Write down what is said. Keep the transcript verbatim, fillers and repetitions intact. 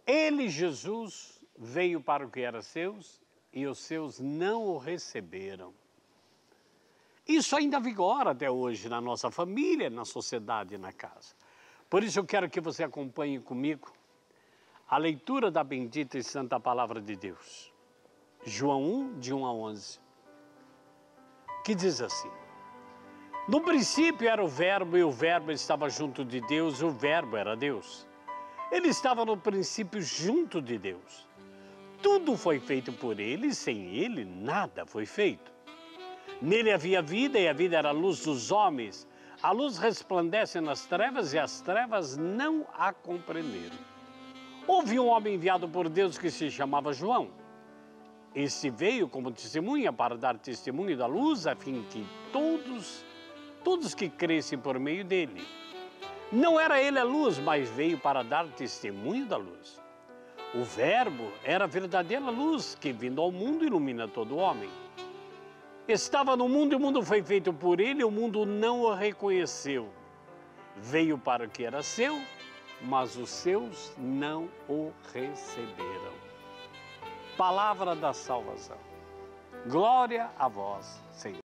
Ele, Jesus, veio para o que era seus e os seus não o receberam. Isso ainda vigora até hoje na nossa família, na sociedade e na casa. Por isso eu quero que você acompanhe comigo a leitura da bendita e santa palavra de Deus. João um, de um a onze, que diz assim: no princípio era o Verbo, e o Verbo estava junto de Deus, e o Verbo era Deus. Ele estava no princípio junto de Deus. Tudo foi feito por ele, e sem ele nada foi feito. Nele havia vida, e a vida era a luz dos homens. A luz resplandece nas trevas, e as trevas não a compreenderam. Houve um homem enviado por Deus que se chamava João. Este veio como testemunha para dar testemunho da luz, a fim que todos, todos que crescem por meio dele. Não era ele a luz, mas veio para dar testemunho da luz. O Verbo era a verdadeira luz que, vindo ao mundo, ilumina todo homem. Estava no mundo e o mundo foi feito por ele, e o mundo não o reconheceu. Veio para o que era seu, mas os seus não o receberam. Palavra da salvação. Glória a vós, Senhor.